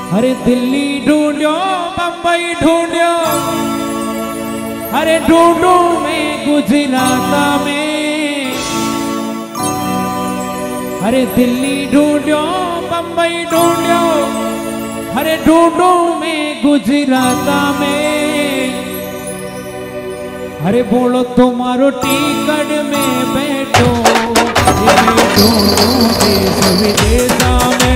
अरे दिल्ली ढूंढो बम्बई ढूंढो, अरे ढूंढो मैं गुजरात में। अरे दिल्ली ढूंढो बम्बई ढूंढो, अरे ढूंढो मैं गुजरात में। अरे बोलो तुम्हारो टिकट में बैठो, मैं ढूंढूं देश विदेशा में।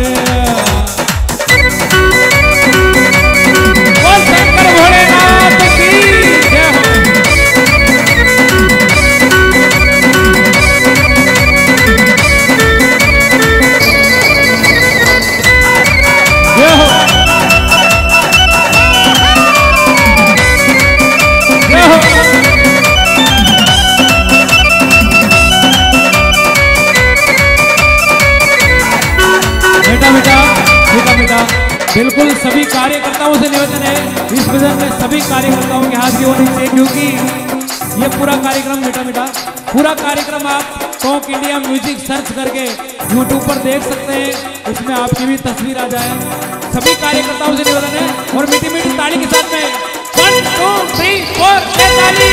बिल्कुल सभी कार्यकर्ताओं से निवेदन है, इस भजन में सभी कार्यकर्ताओं के हाथ की होनी चाहिए, क्योंकि ये पूरा कार्यक्रम मीठा मीठा पूरा कार्यक्रम आप टॉक इंडिया म्यूजिक सर्च करके यूट्यूब पर देख सकते हैं, इसमें आपकी भी तस्वीर आ जाए। सभी कार्यकर्ताओं से निवेदन है और मीठी मीठी ताली के साथ में 1 2 3 4 ताली।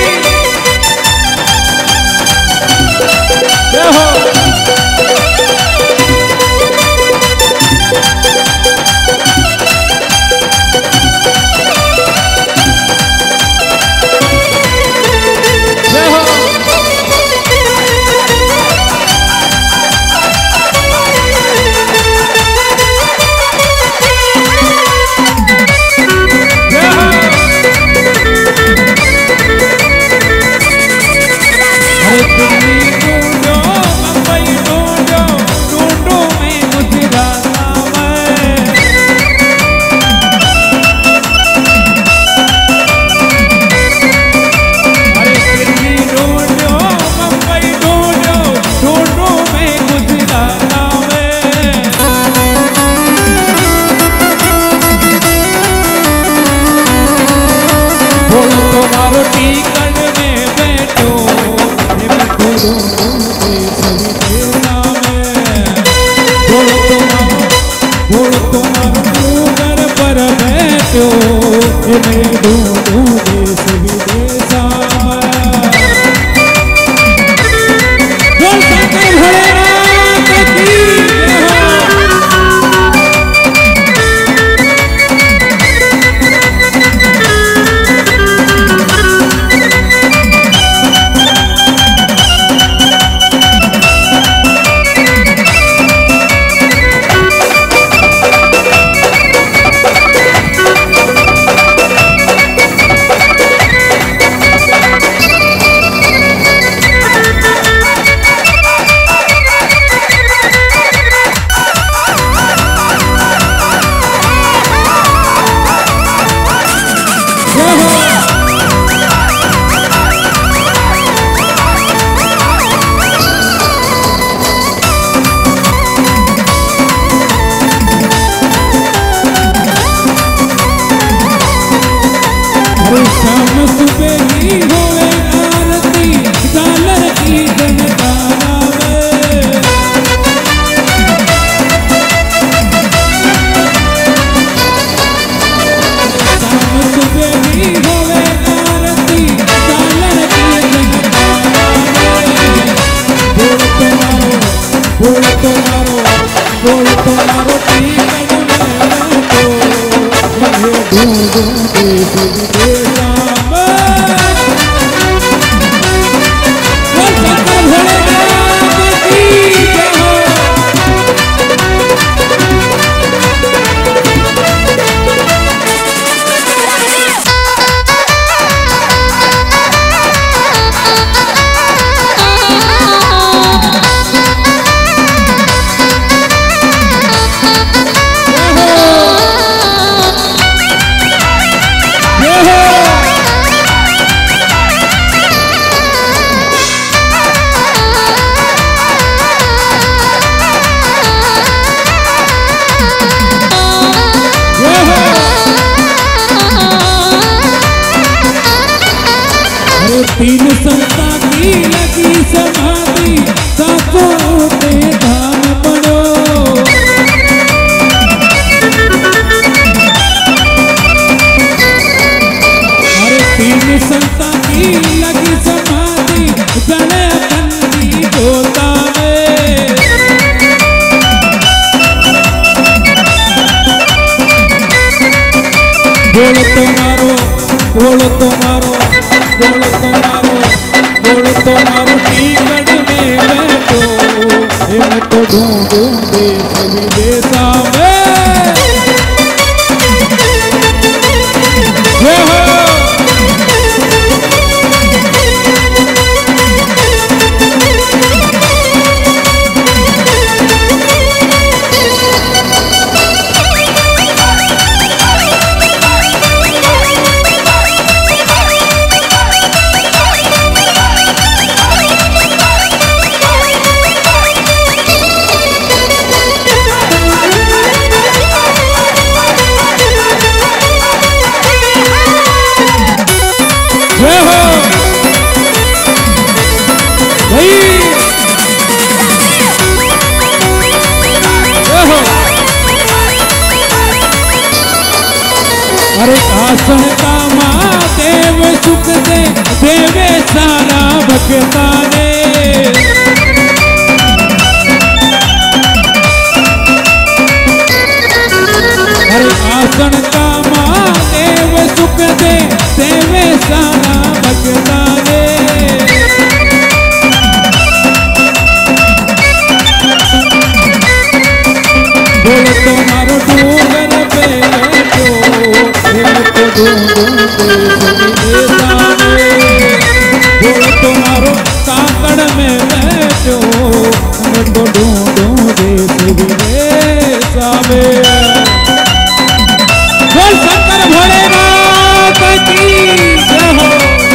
जय हो। तीन संता की लगी समाधि, सातों पे धाम पड़ो। संता की लगी समाधि जने अखंडी जोता में। बोल तो मारो बोल तो मारो बोल तो मारो बोल तो मारो टीकड़ में बैठो मैं तो ढूंढूं देश विदेशा में। अरे आसन का महादेव सुख दे देवे सारा भक्ता ने। अरे आसन का महादेव सुख दे देवे सारा भक्ता ने। बोल तो मारो डूंगर पे बोल तुम्हारो काकड़ में बैठो मैं तो ढूंढूं देश विदेशा में। बोल शंकर भोलेनाथ की जय हो।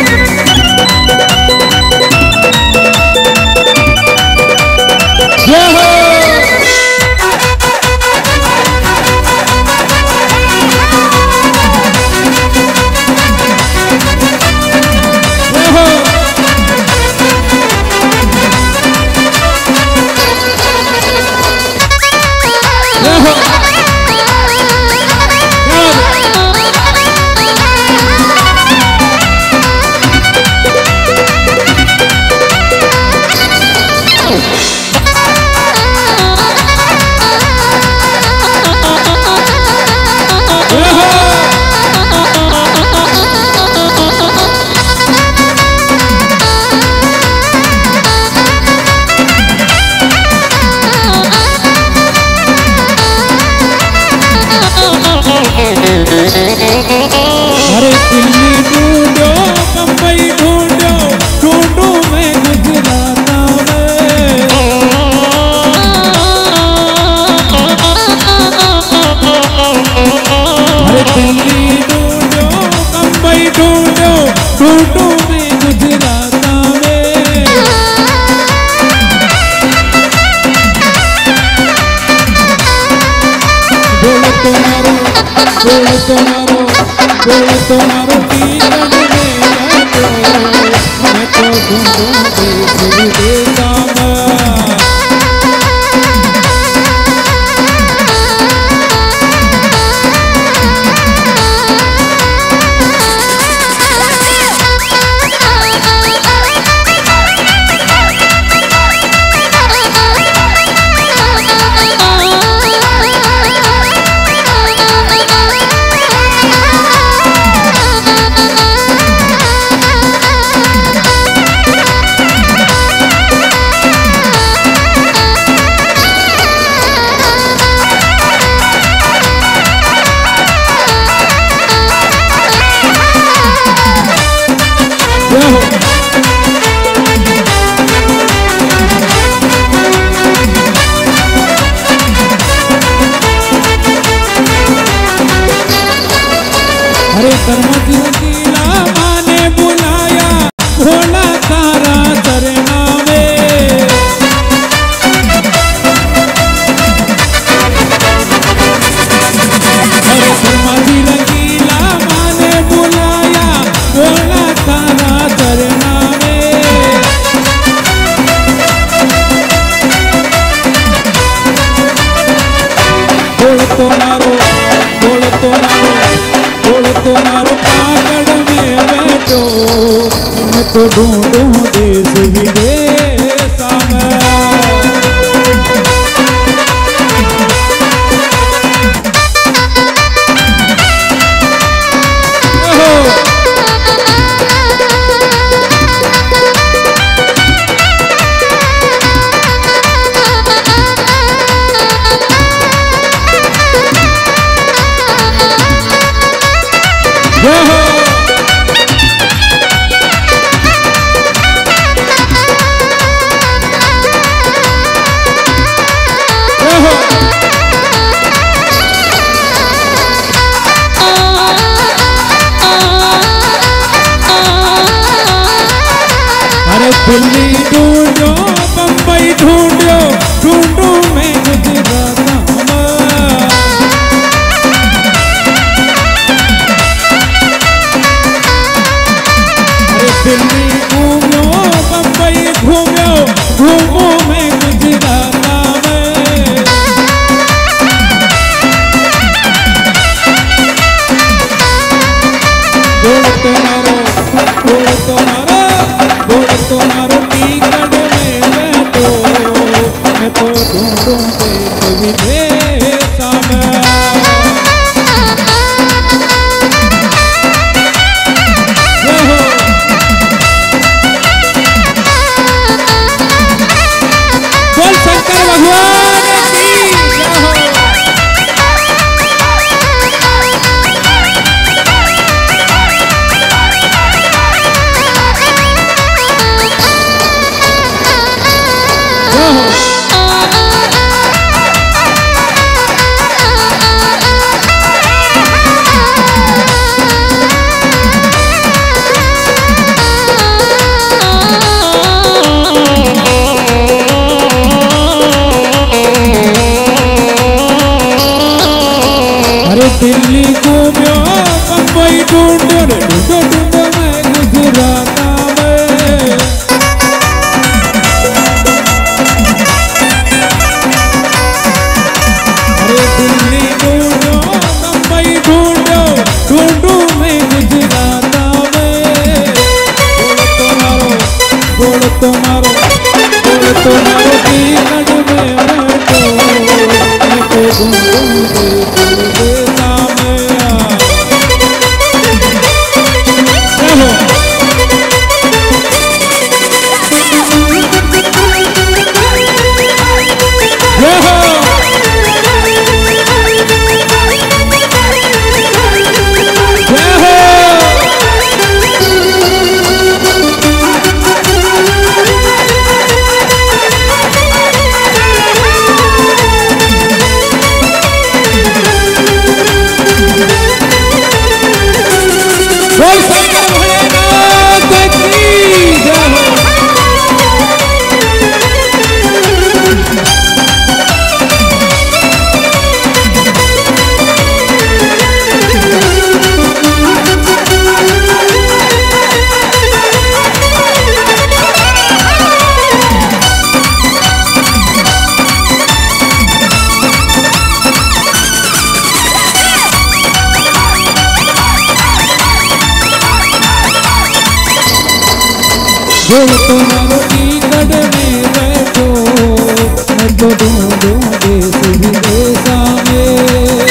जय हो। अरे दिल्ली ढूंढो बम्बई ढूंढो ढूंढो मैं गुजराता में। अरे दिल्ली ढूंढो बम्बई ढूंढो ढूंढो मैं गुजराता में। बोल तो मारो बोल तो मारो बोल तो मारो टीकड़ में बैठो मैं तो ढूंढूं देश विदेशा में। अरे कर्मजी रंगीला माने बुलाया भोला तारा चरना में। अरे कर्मजी रंगीला माने बुलाया भोला तारा चरना में। बोल तो मारो बोल तो मारो बोल तो मारो काकड़ में बैठो तो ढूंढूं देश विदेश में। दिल्ली ढूंढो बम्बई ढूंढो ढूंढो मैं गुजरात दिल्ली घूमो बम्बई घूमो घूमो मैं गुजरात में। गोड़ तो मारो गोड़ तो मारो गोड़ तो मारो टिकट में मैं तो ढूंढूं देश विदेश में। बोल शंकर भगवान की जय हो। दिल्ली घूमो बम्बई ढूंढो ढूंढो ढूंढो मैं गुजरात में। अरे दिल्ली ढूंढो बम्बई ढूंढो ढूंढो मैं गुजरात में। गोड़ तो मारो गोड़ तो मारो टिकट में मैं तो ढूंढूं गोड़ तो मारो टिकट में बैठो मैं तो ढूंढूं देश विदेश में।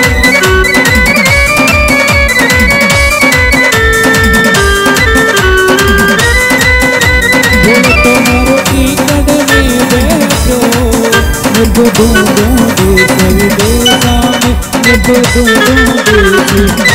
गोड़ तो मारो टिकट में बैठो मैं तो ढूंढूं देश विदेश में। मैं तो ढूंढूं देश